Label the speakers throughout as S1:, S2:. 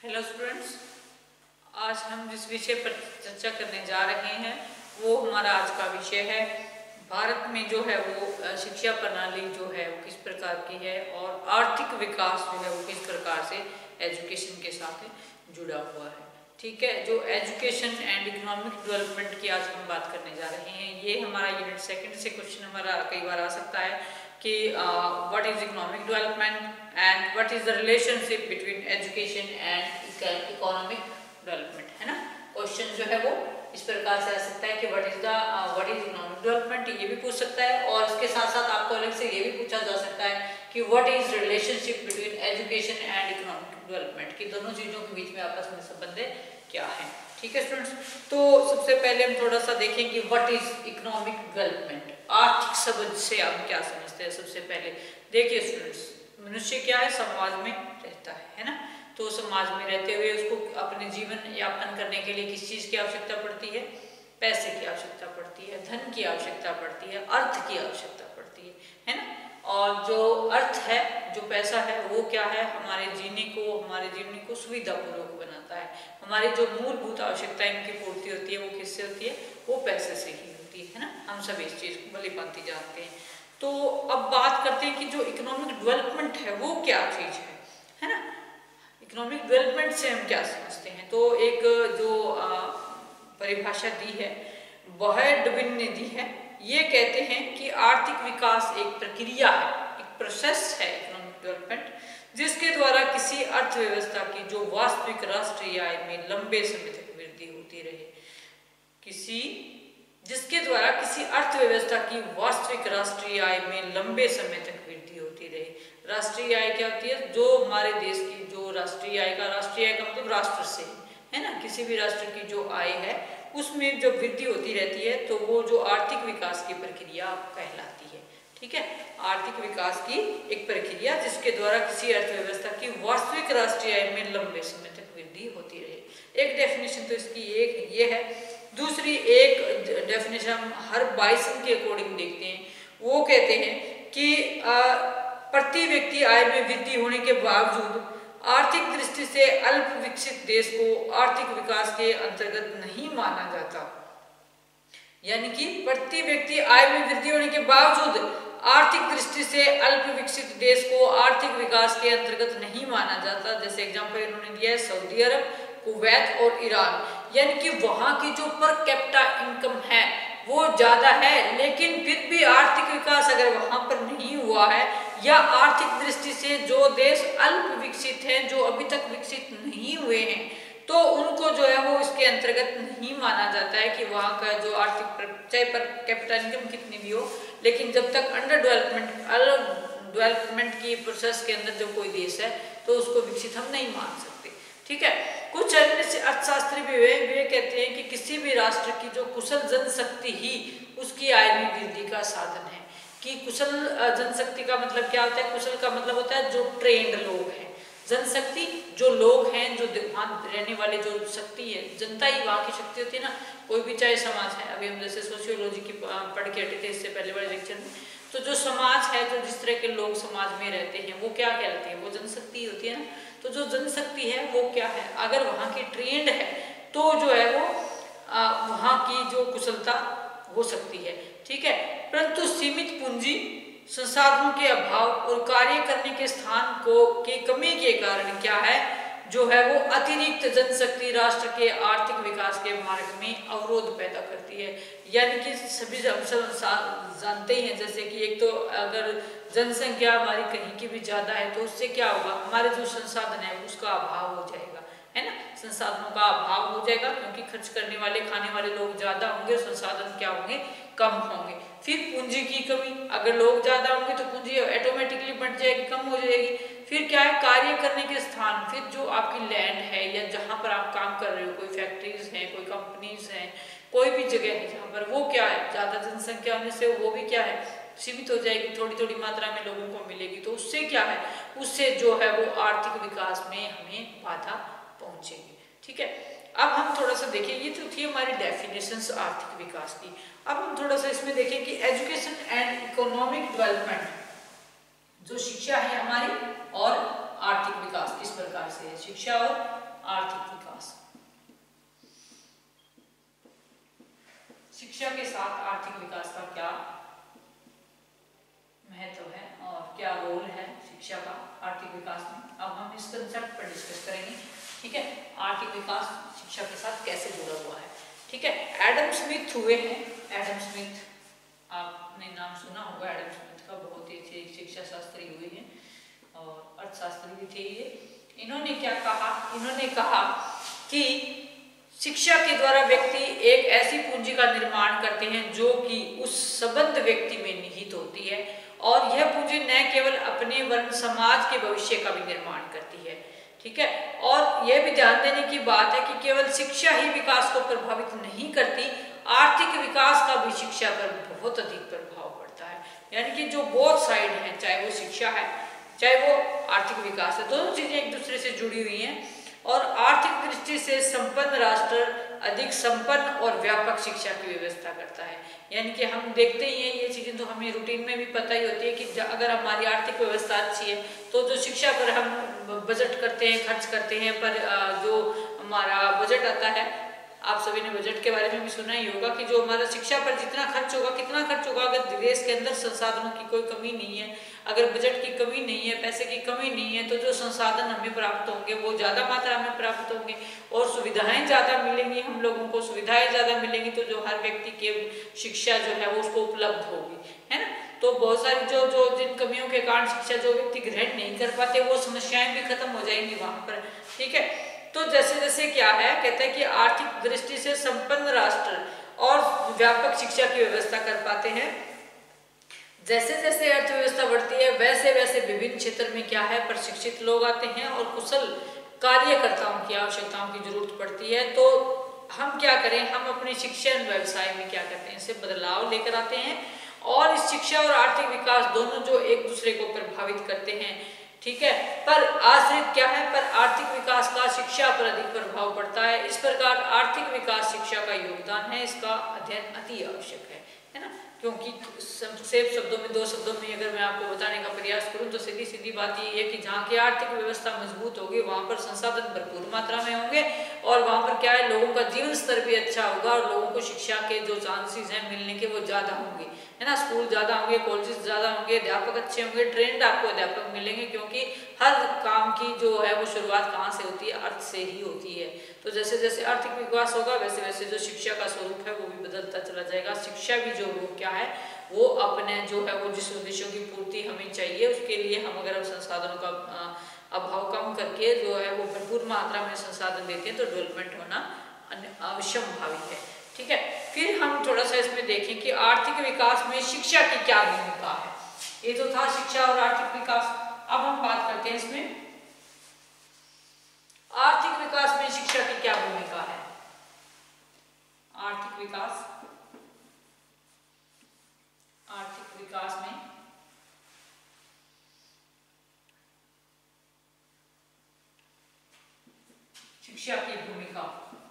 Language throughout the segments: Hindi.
S1: हेलो स्टूडेंट्स, आज हम जिस विषय पर चर्चा करने जा रहे हैं वो हमारा आज का विषय है भारत में जो है वो शिक्षा प्रणाली जो है वो किस प्रकार की है और आर्थिक विकास जो है वो किस प्रकार से एजुकेशन के साथ जुड़ा हुआ है। ठीक है, जो एजुकेशन एंड इकोनॉमिक डेवलपमेंट की आज हम बात करने जा रहे हैं, ये हमारा यूनिट सेकंड से क्वेश्चन हमारा कई बार आ सकता है कि what is economic development and what is the relationship between education and economic development, है ना। क्वेश्चन जो है वो इस प्रकार से आ सकता है कि व्हाट इज इकोनॉमिक डेवलपमेंट, ये भी पूछ सकता है और इसके साथ साथ आपको अलग से ये भी पूछा जा सकता है कि what is relationship between education and economic development, कि दोनों चीजों के बीच में आपस में संबंध क्या है। ठीक है स्टूडेंट्स, तो सबसे पहले हम थोड़ा सा देखें कि व्हाट इज इकोनॉमिक डेवलपमेंट, आर्थिक शब्द से आप क्या समझते हैं। सबसे पहले देखिए स्टूडेंट्स, मनुष्य क्या है, समाज में रहता है ना। तो समाज में रहते हुए उसको अपने जीवन यापन करने के लिए किस चीज की आवश्यकता पड़ती है, पैसे की आवश्यकता पड़ती है, धन की आवश्यकता पड़ती है, अर्थ की आवश्यकता पड़ती है ना। और जो अर्थ है, जो पैसा है, वो क्या है, हमारे जीवन को सुविधापूर्वक बनाता है। हमारी जो मूलभूत आवश्यकताएं इनकी पूर्ति होती है वो किससे होती है, वो पैसे से ही होती है ना। हम सब इस चीज को भली भांति जानते हैं। तो अब बात करते हैं कि जो इकोनॉमिक डेवलपमेंट है वो क्या चीज है ना। इकोनॉमिक डेवलपमेंट से हम क्या समझते हैं, तो एक जो परिभाषा दी है वह डबिन ने दी है। ये कहते हैं कि आर्थिक विकास एक प्रक्रिया है, एक प्रोसेस है इकोनॉमिक डेवलपमेंट, जिसके द्वारा किसी अर्थव्यवस्था की जो वास्तविक राष्ट्रीय आय में लंबे समय तक वृद्धि होती रहे, जिसके द्वारा किसी अर्थव्यवस्था की वास्तविक राष्ट्रीय आय में लंबे समय तक वृद्धि होती रहे। राष्ट्रीय आय क्या होती है, जो हमारे देश की जो राष्ट्रीय आय का मतलब राष्ट्र से है ना, किसी भी राष्ट्र की जो आय है उसमें जब वृद्धि होती रहती है तो वो जो आर्थिक विकास की प्रक्रिया कहलाती है। ठीक है, आर्थिक विकास की एक प्रक्रिया जिसके द्वारा किसी अर्थव्यवस्था की वास्तविक राष्ट्रीय आय में लंबे समय तक वृद्धि होती रहे। एक डेफिनेशन तो इसकी एक ये है। दूसरी एक डेफिनेशन हम हर बाइसन के अकॉर्डिंग देखते हैं, वो कहते हैं कि प्रति व्यक्ति आय में वृद्धि होने के बावजूद आर्थिक दृष्टि से अल्प विकसित देश को आर्थिक विकास के अंतर्गत नहीं माना जाता। यानी कि प्रति व्यक्ति आय में वृद्धि होने के बावजूद आर्थिक दृष्टि से अल्प विकसित देश को आर्थिक विकास के अंतर्गत नहीं माना जाता। जैसे एग्जांपल इन्होंने दिया है सऊदी अरब, कुवैत और ईरान। यानी कि वहां की जो पर कैपिटा इनकम है वो ज्यादा है, लेकिन फिर भी आर्थिक विकास अगर वहां पर नहीं हुआ है या आर्थिक दृष्टि से जो देश अल्प विकसित हैं, जो अभी तक विकसित नहीं हुए हैं, तो उनको जो है वो इसके अंतर्गत नहीं माना जाता है कि वहाँ का जो आर्थिक चाहे पर कैपिटा इनकम कितनी भी हो, लेकिन जब तक अंडर डेवलपमेंट की प्रोसेस के अंदर जो कोई देश है तो उसको विकसित हम नहीं मान सकते। ठीक है, कुछ अर्थशास्त्री भी वे कहते हैं कि किसी भी राष्ट्र की जो कुशल जनशक्ति ही उसकी आय में वृद्धि का साधन है। कि कुशल जनशक्ति का मतलब क्या होता है, कुशल का मतलब होता है जो ट्रेंड लोग हैं, जनशक्ति जो लोग हैं, जो वहाँ रहने वाले जो शक्ति है, जनता ही वहाँ की शक्ति होती है ना। कोई भी चाहे समाज है, अभी हम जैसे सोशियोलॉजी की पढ़ के हटे थे इससे पहले वाले लेक्चर में, तो जो समाज है, जो जिस तरह के लोग समाज में रहते हैं वो क्या कहलाते हैं, वो जनशक्ति होती है ना। तो जो जनशक्ति है वो क्या है, अगर वहाँ की ट्रेंड है तो जो है वो वहाँ की जो कुशलता हो सकती है। ठीक है, परंतु सीमित पूंजी, संसाधनों के अभाव और कार्य करने के स्थान की कमी के कारण क्या है, जो है वो अतिरिक्त जनशक्ति राष्ट्र के आर्थिक विकास के मार्ग में अवरोध पैदा करती है। यानी कि सभी जानते ही हैं, जैसे कि एक तो अगर जनसंख्या हमारी कहीं की भी ज्यादा है तो उससे क्या होगा, हमारे जो संसाधन है उसका अभाव हो जाएगा, है ना। संसाधनों का अभाव हो जाएगा क्योंकि खर्च करने वाले, खाने वाले लोग ज्यादा होंगे, संसाधन क्या होंगे, कम होंगे। फिर पूंजी की कमी, अगर लोग ज्यादा होंगे तो पूंजी ऑटोमेटिकली बढ़ जाएगी, कम हो जाएगी। फिर क्या है, कार्य करने के स्थान, फिर जो आपकी लैंड है या जहां पर आप काम कर रहे हो, कोई फैक्ट्रीज हैं, कोई कंपनीज हैं, कोई भी जगह है जहाँ पर, वो क्या है, ज्यादा जनसंख्या होने से वो भी क्या है, सीमित हो जाएगी, थोड़ी थोड़ी मात्रा में लोगों को मिलेगी। तो उससे क्या है, उससे जो है वो आर्थिक विकास में हमें बाधा पहुंचेगी। ठीक है, अब हम थोड़ा सा देखिए, ये तो थी हमारी डेफिनेशंस आर्थिक विकास की। अब हम थोड़ा सा इसमें देखें कि एजुकेशन एंड इकोनॉमिक डेवलपमेंट, जो शिक्षा है हमारी और आर्थिक विकास किस प्रकार से है, शिक्षा और आर्थिक विकास में। अब हम इस कंसेप्ट पर डिस्कस करेंगे, ठीक है, आर्थिक विकास शिक्षा के साथ कैसे जुड़ा हुआ है, ठीक है। एडम स्मिथ हुए हैं, एडम स्मिथ, आपने नाम सुना होगा एडम स्मिथ का, बहुत ही अच्छे शिक्षा शास्त्री हुए हैं और अर्थशास्त्री भी थे ये। इन्होंने क्या कहा, इन्होंने कहा कि शिक्षा के द्वारा व्यक्ति एक ऐसी पूंजी का निर्माण करते हैं जो कि उस संबद्ध व्यक्ति में निहित होती है, और यह पूंजी न केवल अपने वर्ण समाज के भविष्य का भी निर्माण करती है, ठीक है। और यह भी ध्यान देने की बात है कि केवल शिक्षा ही विकास को प्रभावित नहीं करती, आर्थिक विकास का भी शिक्षा पर बहुत अधिक प्रभाव पड़ता है। यानी कि जो बोथ साइड है, चाहे वो शिक्षा है चाहे वो आर्थिक विकास है, दोनों चीजें एक दूसरे से जुड़ी हुई हैं। और आर्थिक दृष्टि से संपन्न राष्ट्र अधिक संपन्न और व्यापक शिक्षा की व्यवस्था करता है। यानी कि हम देखते ही हैं, ये चीजें तो हमें रूटीन में भी पता ही होती है कि अगर हमारी आर्थिक व्यवस्था अच्छी है तो जो शिक्षा पर हम बजट करते हैं, खर्च करते हैं, पर जो हमारा बजट आता है, आप सभी ने बजट के बारे में भी सुना ही होगा कि जो हमारा शिक्षा पर जितना खर्च होगा, कितना खर्च होगा, अगर देश के अंदर संसाधनों की कोई कमी नहीं है, अगर बजट की कमी नहीं है, पैसे की कमी नहीं है, तो जो संसाधन हमें प्राप्त होंगे वो ज़्यादा मात्रा में प्राप्त होंगे और सुविधाएं ज़्यादा मिलेंगी, हम लोगों को सुविधाएं ज़्यादा मिलेंगी, तो जो हर व्यक्ति की शिक्षा जो है वो उसको उपलब्ध होगी, है ना। तो बहुत सारी जो जिन कमियों के कारण शिक्षा जो व्यक्ति ग्रहण नहीं कर पाते, वो समस्याएं भी खत्म हो जाएंगी वहाँ पर, ठीक है। तो जैसे जैसे क्या है, कहते हैं कि आर्थिक दृष्टि से संपन्न राष्ट्र और व्यापक शिक्षा की व्यवस्था कर पाते हैं। जैसे जैसे अर्थव्यवस्था बढ़ती है वैसे वैसे विभिन्न क्षेत्र में क्या है, प्रशिक्षित लोग आते हैं और कुशल कार्यकर्ताओं की आवश्यकताओं की जरूरत पड़ती है। तो हम क्या करें, हम अपने शिक्षण व्यवसाय में क्या करते हैं, इससे बदलाव लेकर आते हैं, और इस शिक्षा और आर्थिक विकास दोनों जो एक दूसरे को प्रभावित करते हैं, ठीक है, पर आश्रित क्या है, पर आर्थिक विकास का शिक्षा पर अधिक प्रभाव पड़ता है। इस प्रकार आर्थिक विकास शिक्षा का योगदान है, इसका अध्ययन अति आवश्यक है ना। क्योंकि संक्षेप शब्दों में, दो शब्दों में अगर मैं आपको बताने का प्रयास करूं तो सीधी सीधी बात ये है कि जहाँ की आर्थिक व्यवस्था मजबूत होगी वहाँ पर संसाधन भरपूर मात्रा में होंगे, और वहाँ पर क्या है, लोगों का जीवन स्तर भी अच्छा होगा और लोगों को शिक्षा के जो चांसेस हैं मिलने के वो ज़्यादा होंगे, है ना। स्कूल ज़्यादा होंगे, कॉलेजेस ज़्यादा होंगे, अध्यापक अच्छे होंगे, ट्रेंड आपको अध्यापक मिलेंगे, क्योंकि हर काम की जो है वो शुरुआत कहाँ से होती है, अर्थ से ही होती है। तो जैसे जैसे आर्थिक विकास होगा वैसे वैसे जो शिक्षा का स्वरूप है वो भी बदलता चला जाएगा। शिक्षा भी जो वो क्या है, वो अपने जो है वो जिस उद्देश्यों की पूर्ति हमें चाहिए उसके लिए हम अगर संसाधनों का अभाव कम करके जो है वो भरपूर मात्रा में संसाधन देते हैं तो डेवलपमेंट होना अवश्यंभावी है, ठीक है। फिर हम थोड़ा सा इसमें देखें कि आर्थिक विकास में शिक्षा की क्या भूमिका है। ये तो था शिक्षा और आर्थिक विकास। अब हम बात करते हैं इसमें आर्थिक विकास में शिक्षा की क्या भूमिका है। आर्थिक विकास में शिक्षा की भूमिका,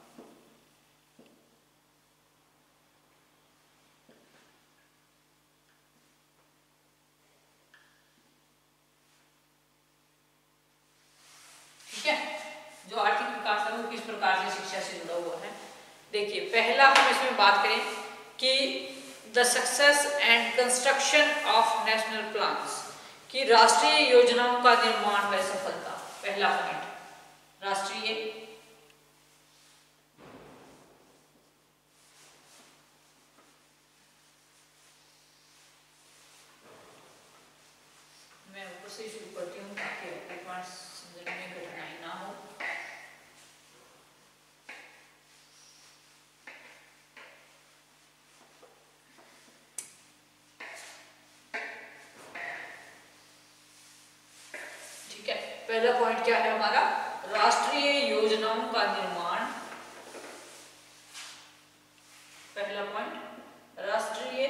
S1: ठीक है। जो आर्थिक विकास है वो किस प्रकार से शिक्षा से जुड़ा हुआ है। देखिए, पहला हम इसमें बात करें कि the success and construction of national plans, कि राष्ट्रीय योजनाओं का निर्माण व सफलता। पहला पॉइंट, राष्ट्रीय मैं ऊपर से शुरू करती हूँ ताकि समझने में कठिनाई ना हो। ठीक है, पहला पॉइंट क्या है हमारा, राष्ट्रीय योजनाओं का निर्माण। पहला पॉइंट, राष्ट्रीय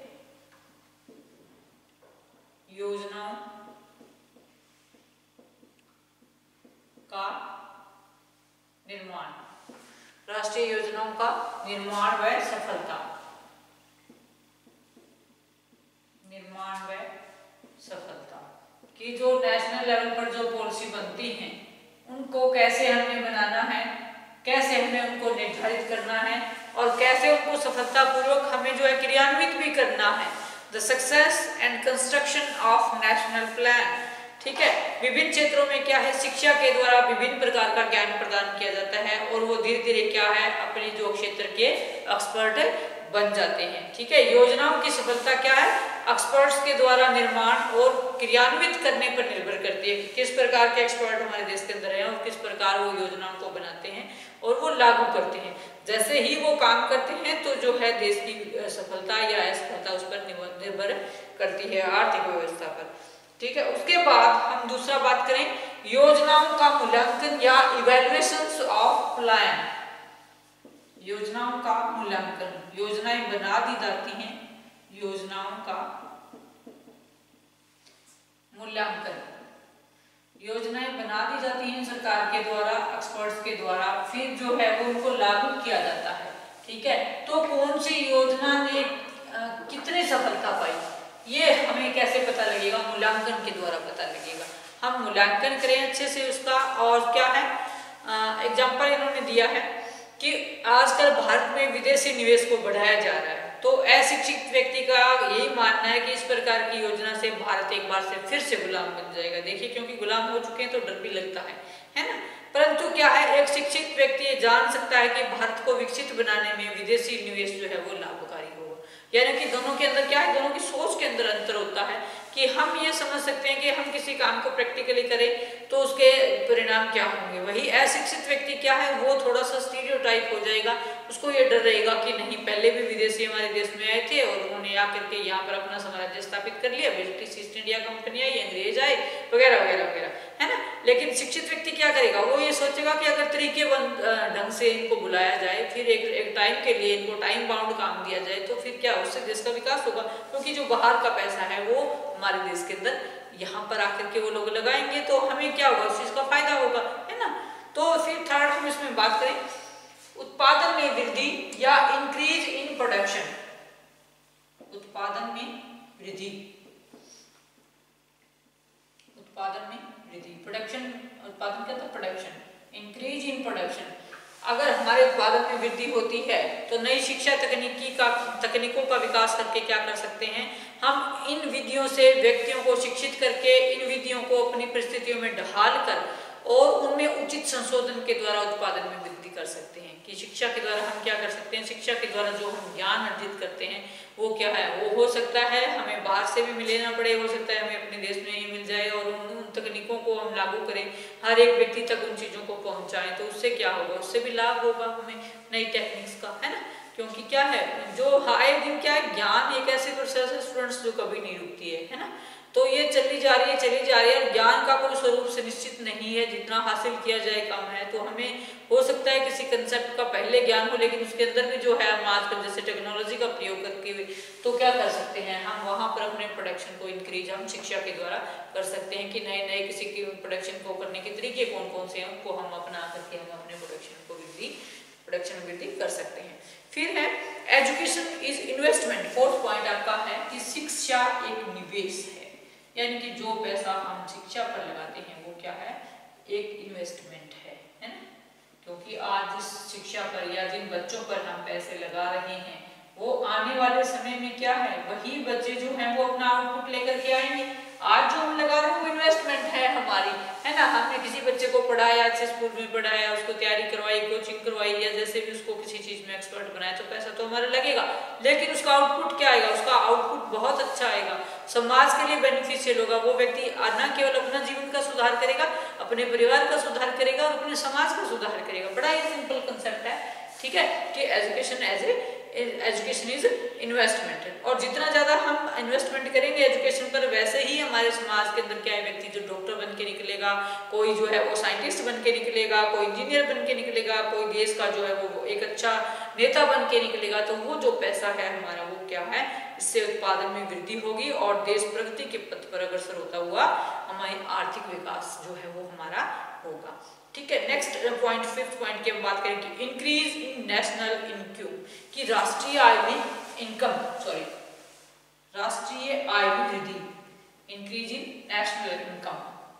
S1: योजनाओं का निर्माण, राष्ट्रीय योजनाओं का निर्माण व सफलता, निर्माण व सफलता, कि जो नेशनल लेवल पर जो पॉलिसी बनती हैं उनको कैसे हमें बनाना है, कैसे हमें उनको निर्धारित करना है और कैसे उनको सफलतापूर्वक हमें जो है क्रियान्वित भी करना है। The success and construction of national plan, ठीक है। विभिन्न क्षेत्रों में क्या है, शिक्षा के द्वारा विभिन्न प्रकार का ज्ञान प्रदान किया जाता है और वो धीरे धीरे क्या है, अपने जो क्षेत्र के एक्सपर्ट बन जाते हैं। ठीक है। योजनाओं की सफलता क्या है, एक्सपर्ट्स के द्वारा निर्माण और क्रियान्वित करने पर निर्भर करती है। किस प्रकार के एक्सपर्ट हमारे देश के अंदर हैं और किस प्रकार वो योजनाओं को बनाते हैं और वो लागू करते हैं। जैसे ही वो काम करते हैं तो जो है देश की सफलता या असफलता उस पर निर्भर करती है, आर्थिक व्यवस्था पर। ठीक है। उसके बाद हम दूसरा बात करें, योजनाओं का मूल्यांकन या इवैल्यूएशंस ऑफ प्लान। योजनाओं का मूल्यांकन, योजनाएं बना दी जाती हैं, योजनाओं का मूल्यांकन, योजनाएं बना दी जाती हैं सरकार के द्वारा, एक्सपर्ट्स के द्वारा, फिर जो है वो उनको लागू किया जाता है। ठीक है। तो कौन सी योजना ने कितनी सफलता पाई, ये हमें कैसे पता लगेगा, मूल्यांकन के द्वारा पता लगेगा। हम मूल्यांकन करें अच्छे से उसका। और क्या है, एग्जाम्पल इन्होंने दिया है कि आजकल भारत में विदेशी निवेश को बढ़ाया जा रहा है, तो अशिक्षित व्यक्ति का यही मानना है कि इस प्रकार की योजना से भारत एक बार से फिर से गुलाम बन जाएगा। देखिए, क्योंकि गुलाम हो चुके हैं तो डर भी लगता है ना। परंतु क्या है, एक शिक्षित व्यक्ति ये जान सकता है कि भारत को विकसित बनाने में विदेशी निवेश जो है वो लाभकारी होगा। यानी कि दोनों के अंदर क्या है, दोनों की सोच के अंदर अंतर होता है कि हम ये समझ सकते हैं कि हम किसी काम को प्रैक्टिकली करें तो उसके परिणाम क्या होंगे। वही अशिक्षित व्यक्ति क्या है, वो थोड़ा सा स्टीरियोटाइप हो जाएगा, उसको ये डर रहेगा कि नहीं, पहले भी विदेशी हमारे देश में आए थे और उन्होंने आकर के यहाँ पर अपना साम्राज्य स्थापित कर लिया, ब्रिटिश ईस्ट इंडिया कंपनी आई, अंग्रेज आए, वगैरह वगैरह वगैरह, है ना। लेकिन शिक्षित व्यक्ति क्या करेगा, वो ये सोचेगा कि अगर तरीके ढंग से इनको बुलाया जाए, फिर एक टाइम के लिए इनको टाइम बाउंड काम दिया जाए, तो फिर क्या, उससे देश का विकास होगा। क्योंकि जो बाहर का पैसा है वो हमारे देश के अंदर यहाँ पर आकर के वो लोग लगाएंगे, तो हमें क्या होगा, उस चीज का फायदा होगा, है ना। तो फिर थर्ड हम इसमें बात करें, उत्पादन में वृद्धि या इंक्रीज इन प्रोडक्शन। उत्पादन में वृद्धि, उत्पादन में वृद्धि, प्रोडक्शन, उत्पादन का मतलब प्रोडक्शन, इंक्रीज इन प्रोडक्शन। अगर हमारे उत्पादन में वृद्धि होती है तो नई शिक्षा तकनीकों का विकास करके क्या कर सकते हैं, हम इन विधियों से व्यक्तियों को शिक्षित करके इन विधियों को अपनी परिस्थितियों में ढाल कर और उनमें उचित संशोधन के द्वारा उत्पादन में वृद्धि कर सकते हैं। कि शिक्षा के द्वारा हम क्या कर सकते हैं, शिक्षा के द्वारा जो हम ज्ञान अर्जित करते हैं वो क्या है, वो हो सकता है हमें बाहर से भी लेना पड़े, हो सकता है हमें अपने देश में ही मिल जाए, और उन तकनीकों को हम लागू करें, हर एक व्यक्ति तक उन चीज़ों को पहुंचाएं, तो उससे क्या होगा, उससे भी लाभ होगा हमें नई टेक्निक्स का, है ना। क्योंकि क्या है, जो आए दिन क्या है, ज्ञान एक ऐसे प्रोसेस है स्टूडेंट्स जो कभी नहीं रुकती है ना। तो ये चली जा रही है, ज्ञान का कोई स्वरूप से निश्चित नहीं है, जितना हासिल किया जाए कम है। तो हमें हो सकता है किसी कंसेप्ट का पहले ज्ञान हो, लेकिन उसके अंदर भी जो है हम आजकल जैसे टेक्नोलॉजी का प्रयोग करके तो क्या कर सकते हैं, हम वहाँ पर अपने प्रोडक्शन को इंक्रीज हम शिक्षा के द्वारा कर सकते हैं कि नए नए किसी की प्रोडक्शन को करने के तरीके कौन कौन से हैं, उनको हम अपना करके हम अपने प्रोडक्शन वृद्धि कर सकते हैं। फिर है education is investment. Fourth point आपका है कि शिक्षा एक निवेश है, यानी कि जो पैसा हम शिक्षा पर लगाते हैं वो क्या है, एक इन्वेस्टमेंट है ना। क्योंकि आज जिस शिक्षा पर या जिन बच्चों पर हम पैसे लगा रहे हैं वो आने वाले समय में क्या है, वही बच्चे जो हैं वो अपना आउटपुट लेकर के आएंगे। आज जो हम लगा रहे हैं वो इन्वेस्टमेंट है हमारी, है ना। हमने किसी बच्चे को पढ़ाया, अच्छे स्कूल में पढ़ाया, उसको तैयारी करवाई, कोचिंग करवाई, या जैसे भी उसको किसी चीज में एक्सपर्ट बनाया, तो पैसा तो हमारा लगेगा, लेकिन उसका आउटपुट क्या आएगा, उसका आउटपुट बहुत अच्छा आएगा, समाज के लिए बेनिफिशियल होगा। वो व्यक्ति न केवल अपना जीवन का सुधार करेगा, अपने परिवार का सुधार करेगा और अपने समाज का सुधार करेगा। बड़ा ही सिंपल कंसेप्ट है, ठीक है, कि एजुकेशन इज इन्वेस्टमेंट। और जितना ज्यादा हम इन्वेस्टमेंट करेंगे एजुकेशन पर, वैसे ही हमारे समाज के अंदर क्या है, व्यक्ति जो डॉक्टर बन के निकलेगा, कोई जो है वो साइंटिस्ट बन के निकलेगा, कोई इंजीनियर बन के निकलेगा, कोई देश का जो है वो एक अच्छा नेता बन के निकलेगा। तो वो जो पैसा है हमारा वो क्या है, इससे उत्पादन में वृद्धि होगी और देश प्रगति के पथ पर अग्रसर होता हुआ हमारी आर्थिक विकास जो है वो हमारा होगा। ठीक है। नेक्स्ट पॉइंट, फिफ्थ पॉइंट की हम बात करें कि इंक्रीज इन नेशनल इनकम, कि राष्ट्रीय आय में राष्ट्रीय आय में वृद्धि, इंक्रीज इन नेशनल इनकम।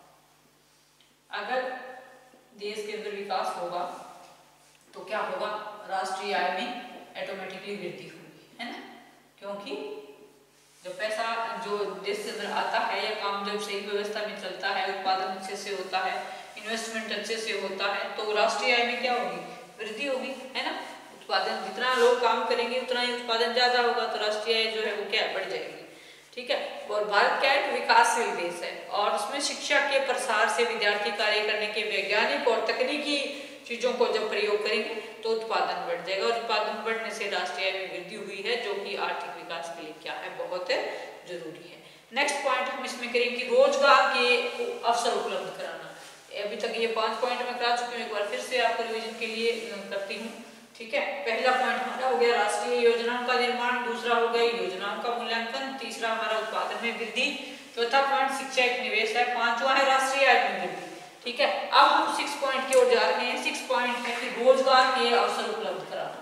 S1: अगर देश के अंदर विकास होगा तो क्या होगा, राष्ट्रीय आय में ऑटोमेटिकली वृद्धि होगी, है ना। क्योंकि जब पैसा जो देश के अंदर आता है या काम जब सही व्यवस्था में चलता है, उत्पादन अच्छे से होता है, इन्वेस्टमेंट अच्छे से होता है, तो राष्ट्रीय आय में क्या होगी, वृद्धि होगी, है ना। उत्पादन जितना लोग काम करेंगे उतना ही उत्पादन ज्यादा होगा, तो राष्ट्रीय आय जो है वो क्या बढ़ जाएगी। ठीक है। और भारत क्या है, विकासशील देश है और उसमें शिक्षा के प्रसार से विद्यार्थी कार्य करने के वैज्ञानिक और तकनीकी चीजों को जब प्रयोग करेंगे तो उत्पादन बढ़ जाएगा, और उत्पादन बढ़ने से राष्ट्रीय आय में वृद्धि हुई है, जो कि आर्थिक विकास के लिए क्या है, बहुत जरूरी है। नेक्स्ट पॉइंट हम इसमें करेंगे कि रोजगार के अवसर उपलब्ध कराना। अभी तक ये 5 पॉइंट मैं करा चुकी हूँ, एक बार फिर से आपको रिवीजन के लिए करती हूँ। ठीक है। पहला पॉइंट हमारा हो गया राष्ट्रीय योजनाओं का निर्माण, दूसरा हो गया योजनाओं का मूल्यांकन, तीसरा हमारा उत्पादन में वृद्धि, चौथा पॉइंट शिक्षा एक निवेश है, पांचवा है राष्ट्रीय आय में वृद्धि। ठीक है। अब हम 6 पॉइंट की ओर जा रहे हैं। 6 पॉइंट है कि रोजगार के अवसर उपलब्ध कराना।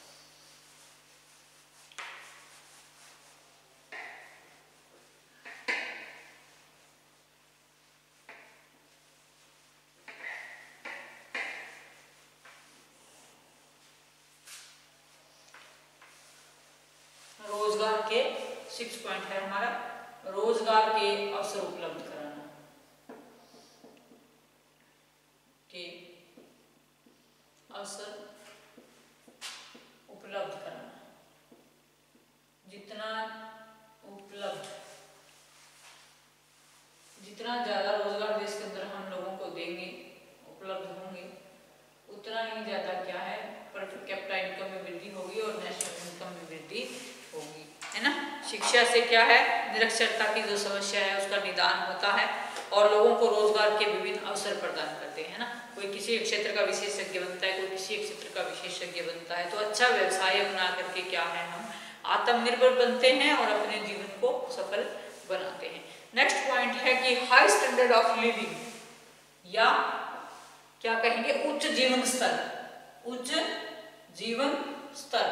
S1: रोजगार के 6 पॉइंट है हमारा, रोजगार के अवसर उपलब्ध कराना, के अवसर उपलब्ध कराना। जितना ज्यादा रोजगार देश के अंदर हम लोगों को देंगे, उपलब्ध होंगे, उतना ही ज्यादा क्या है, पर कैपिटा इनकम में वृद्धि होगी और नेशनल इनकम में वृद्धि होगी, है ना। शिक्षा से क्या है, निरक्षरता की जो समस्या है उसका निदान होता है और लोगों को रोजगार के विभिन्न अवसर प्रदान करते हैं ना। कोई किसी एक क्षेत्र का विशेषज्ञ बनता है, कोई किसी एक क्षेत्र का विशेषज्ञ बनता है, तो अच्छा व्यवसाय अपना करके क्या है, हम आत्मनिर्भर बनते हैं और अपने जीवन को सफल बनाते हैं। नेक्स्ट पॉइंट है कि हाई स्टैंडर्ड ऑफ लिविंग, या क्या कहेंगे, उच्च जीवन स्तर। उच्च जीवन स्तर,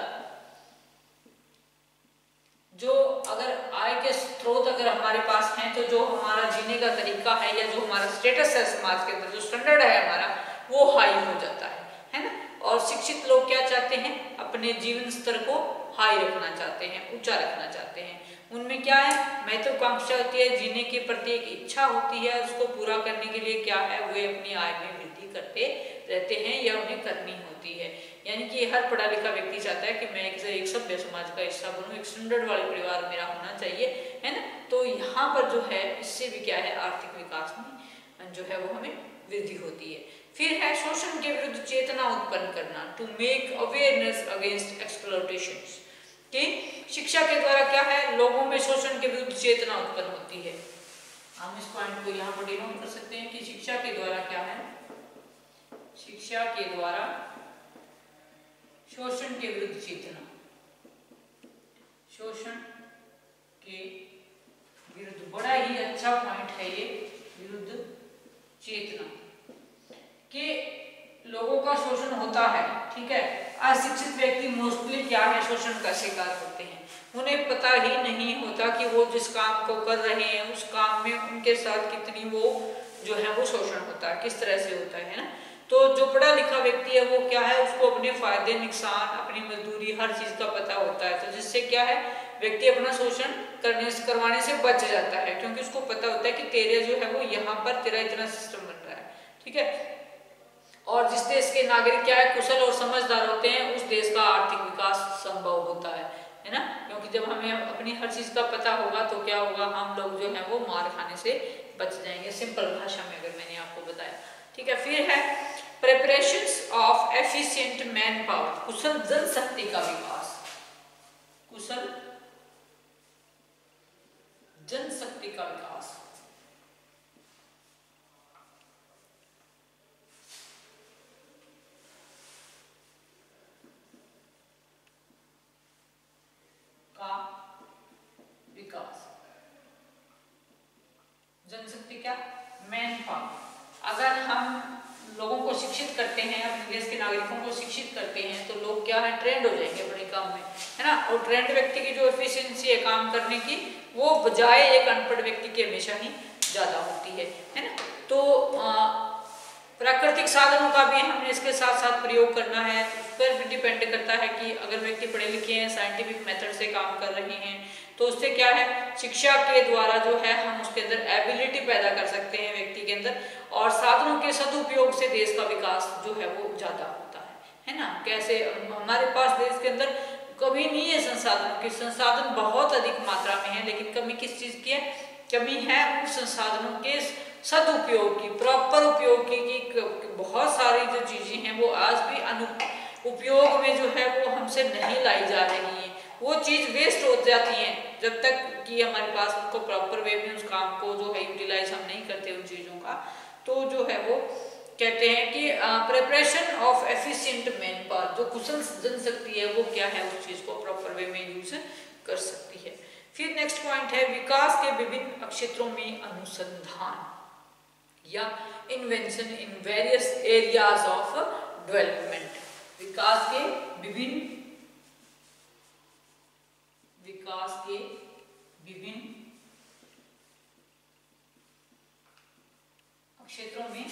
S1: जो अगर आय के स्रोत अगर हमारे पास हैं, तो जो हमारा जीने का तरीका है या जो हमारा स्टेटस है समाज के अंदर, जो स्टैंडर्ड है हमारा, वो हाई हो जाता है ना। और शिक्षित लोग क्या चाहते हैं, अपने जीवन स्तर को हाई रखना चाहते हैं, ऊंचा रखना चाहते हैं। उनमें क्या है, महत्वाकांक्षा होती है, जीने के प्रति एक इच्छा होती है, उसको पूरा करने के लिए क्या है, वे अपनी आय में वृद्धि करते रहते हैं या उन्हें करनी होती है। यानी कि हर पढ़ा लिखा व्यक्ति चाहता है कि मैं एक सभ्य समाज का हिस्सा बनूं, एक स्टैंडर्ड वाले परिवार मेरा होना चाहिए, है ना। तो यहाँ पर जो है, इससे भी क्या है, आर्थिक विकास में जो है वो हमें वृद्धि होती है। फिर है शोषण के विरुद्ध चेतना उत्पन्न करना, to make awareness against exploitation, कि शिक्षा के द्वारा क्या है, लोगों में शोषण के विरुद्ध चेतना उत्पन्न होती है। हम इस पॉइंट को यहाँ पर डिनोट कर सकते हैं कि शिक्षा के द्वारा क्या है, शिक्षा के द्वारा शोषण के विरुद्ध चेतना, शोषण के विरुद्ध, बड़ा ही अच्छा पॉइंट है ये, विरुद्ध चेतना, कि लोगों का शोषण होता है। ठीक है। अशिक्षित व्यक्ति मोस्टली क्या है, शोषण का शिकार होते हैं। उन्हें पता ही नहीं होता कि वो जिस काम को कर रहे हैं उस काम में उनके साथ कितनी वो जो है वो शोषण होता है, किस तरह से होता है ना। तो जो पढ़ा लिखा व्यक्ति है वो क्या है, उसको अपने फायदे नुकसान, अपनी मजदूरी, हर चीज का पता होता है, तो जिससे क्या है, व्यक्ति अपना शोषण करवाने से बच जाता है, क्योंकि उसको पता होता है कि तेरे जो है वो यहाँ पर तेरा इतना सिस्टम बन रहा है। ठीक है। और जिस देश के नागरिक क्या है, कुशल और समझदार होते हैं, उस देश का आर्थिक विकास संभव होता है ना। क्योंकि जब हमें अपनी हर चीज का पता होगा तो क्या होगा, हम लोग जो है वो मार खाने से बच जाएंगे, सिंपल भाषा में अगर मैंने आपको बताया। ठीक है। फिर है preparations of efficient manpower, कुशल जनशक्ति का विकास, कुशल जनशक्ति का विकास। जनशक्ति क्या, मैन पावर। अगर हम लोगों को शिक्षित करते हैं, अपने देश के नागरिकों को शिक्षित करते हैं, तो लोग क्या है, ट्रेंड हो जाएंगे बड़े काम में, है ना। और ट्रेंड व्यक्ति की जो एफिशिएंसी है काम करने की, वो बजाय एक अनपढ़ व्यक्ति की हमेशा ही ज्यादा होती है ना। तो प्राकृतिक साधनों का भी हमने इसके साथ साथ प्रयोग करना है, उस पर भी डिपेंड करता है कि अगर व्यक्ति पढ़े लिखे हैं, साइंटिफिक मेथड से काम कर रहे हैं, तो उससे क्या है, शिक्षा के द्वारा जो है हम उसके अंदर एबिलिटी पैदा कर सकते हैं व्यक्ति के अंदर, और साधनों के सदुपयोग से देश का विकास जो है वो ज्यादा होता है ना। कैसे हमारे पास देश के अंदर कमी नहीं है संसाधनों की, संसाधन बहुत अधिक मात्रा में है, लेकिन कमी किस चीज की है, कमी है उन संसाधनों के सदुपयोग की, प्रॉपर उपयोग की बहुत सारी जो चीजें हैं वो आज भी उपयोग में जो है वो हमसे नहीं लाई जा रही है, वो चीज वेस्ट हो जाती है जब तक कि हमारे पास उनको प्रॉपर वे में उस काम को जो है यूटिलाइज हम नहीं करते उन चीजों का। तो जो है वो कहते हैं कि preparation of efficient manpower, जो कुशल जनशक्ति है वो क्या है, उस चीज को प्रॉपर वे में यूज कर सकती है। फिर नेक्स्ट पॉइंट है विकास के विभिन्न क्षेत्रों में अनुसंधान या invention in various areas of development. विकास के विभिन्न क्षेत्रों में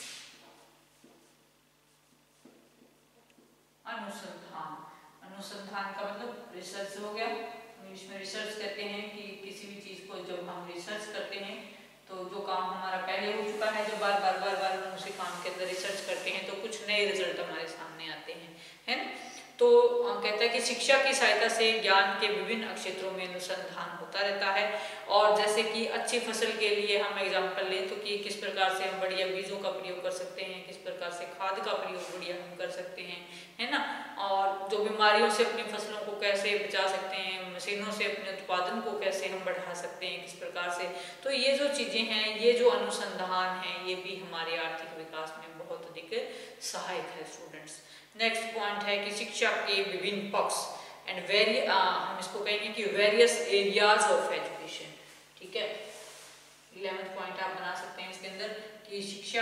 S1: अनुसंधान का मतलब रिसर्च हो गया, इंग्लिश में रिसर्च कहते हैं कि किसी भी चीज को जब हम रिसर्च करते हैं तो जो काम हमारा पहले हो चुका है, जब बार बार हम उसी काम के अंदर रिसर्च करते हैं तो कुछ नए रिजल्ट हमारे सामने आते हैं, है ना। तो कहता है कि शिक्षा की सहायता से ज्ञान के विभिन्न क्षेत्रों में अनुसंधान होता रहता है। और जैसे कि अच्छी फसल के लिए हम एग्जांपल लें तो कि किस प्रकार से हम बढ़िया बीजों का प्रयोग कर सकते हैं, किस प्रकार से खाद का प्रयोग बढ़िया हम कर सकते हैं, है ना। और जो बीमारियों से अपनी फसलों को कैसे बचा सकते हैं, मशीनों से अपने उत्पादन को कैसे हम बढ़ा सकते हैं, किस प्रकार से। तो ये जो चीजें हैं, ये जो अनुसंधान है, ये भी हमारे आर्थिक विकास में बहुत अधिक सहायक है स्टूडेंट्स। नेक्स्ट पॉइंट है कि शिक्षा के विभिन्न पक्ष एंड हम इसको कहेंगे कि वेरियस एरियाज ऑफ एजुकेशन, ठीक है। 11th पॉइंट आप बना सकते हैं इसके अंदर कि शिक्षा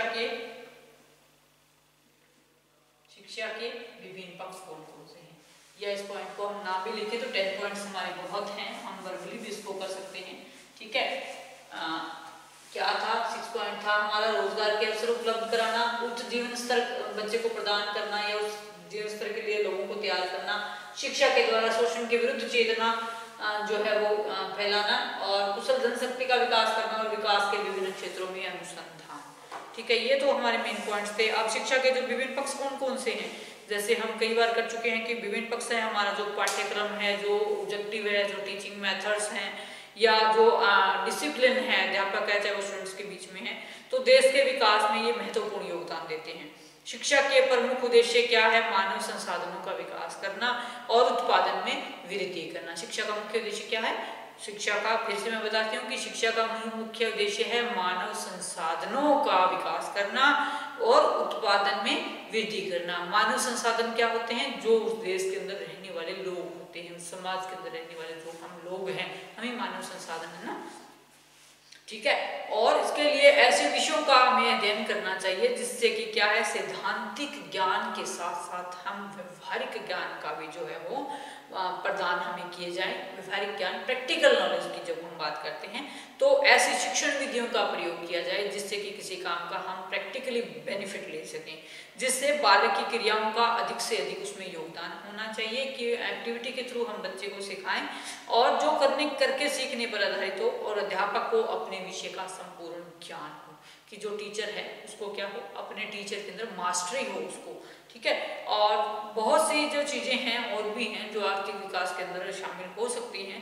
S1: के विभिन्न पक्ष कौन कौन से हैं, या इस पॉइंट को हम ना भी लिखे तो 10 पॉइंट्स हमारे बहुत हैं, हम वर्बली भी इसको कर सकते हैं, ठीक है। क्या था, 6 पॉइंट था हमारा रोजगार के अवसर उपलब्ध कराना, उच्च जीवन स्तर बच्चे को प्रदान करना या उस जीवन स्तर के लिए लोगों को तैयार करना, शिक्षा के द्वारा शोषण के विरुद्ध चेतना जो है वो फैलाना, और कुशल जनशक्ति का विकास करना, और विकास के विभिन्न क्षेत्रों में अनुसंधान, ठीक है। ये तो हमारे मेन पॉइंट्स थे। अब शिक्षा के जो विभिन्न पक्ष कौन कौन से हैं, जैसे हम कई बार कर चुके हैं कि विभिन्न पक्ष है हमारा जो पाठ्यक्रम है, जो ऑब्जेक्टिव है, जो टीचिंग मेथड्स हैं, या जो डिसिप्लिन है अध्यापक है चाहे वो स्टूडेंट्स के बीच में है, तो देश के विकास में ये महत्वपूर्ण योगदान देते हैं। शिक्षा के प्रमुख उद्देश्य क्या है, मानव संसाधनों का विकास करना और उत्पादन में वृद्धि करना। शिक्षा का मुख्य उद्देश्य क्या है, शिक्षा का फिर से मैं बताती हूँ कि शिक्षा का मुख्य उद्देश्य है मानव संसाधनों का विकास करना और उत्पादन में वृद्धि करना। मानव संसाधन क्या होते हैं, जो उस देश के अंदर रहने वाले लोग होते हैं, समाज के अंदर रहने वाले जो हम लोग हैं, हमें मानव संसाधन है ना, ठीक है। और इसके लिए ऐसे विषयों का हमें अध्ययन करना चाहिए जिससे कि क्या है, सैद्धांतिक ज्ञान के साथ साथ हम व्यवहारिक ज्ञान का भी जो है वो प्रदान हमें किए जाए। व्यवहारिक ज्ञान, प्रैक्टिकल नॉलेज की जब हम बात करते हैं तो ऐसी शिक्षण विधियों का प्रयोग किया जाए जिससे कि किसी काम का हम प्रैक्टिकली बेनिफिट ले सकें, जिससे बालक की क्रियाओं का अधिक से अधिक उसमें योगदान होना चाहिए, कि एक्टिविटी के थ्रू हम बच्चे को सिखाएं और जो करके सीखने पर आधारित हो, और अध्यापक को अपने विषय का संपूर्ण ज्ञान हो, कि जो टीचर है उसको क्या हो, अपने टीचर के अंदर मास्टरी हो उसको, ठीक है। और बहुत सी जो चीजें हैं और भी हैं जो आर्थिक विकास के अंदर शामिल हो सकती हैं।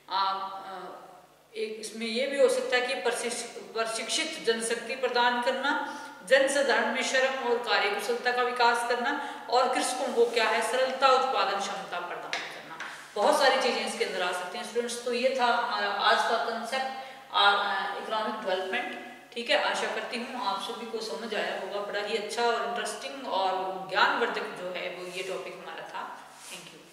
S1: एक इसमें यह भी हो सकता है कि प्रशिक्षित जनशक्ति प्रदान करना, जनसाधारण में श्रम और कार्यकुशलता का विकास करना, और कृषकों को क्या है, सरलता उत्पादन क्षमता प्रदान करना। बहुत सारी चीजें इसके अंदर आ सकती हैं स्टूडेंट्स। तो ये था हमारा आज का कंसेप्ट इकोनॉमिक डेवलपमेंट, ठीक है। आशा करती हूँ आप सभी को समझ आया होगा, बड़ा ही अच्छा और इंटरेस्टिंग और ज्ञानवर्धक जो है वो ये टॉपिक हमारा था। Thank you.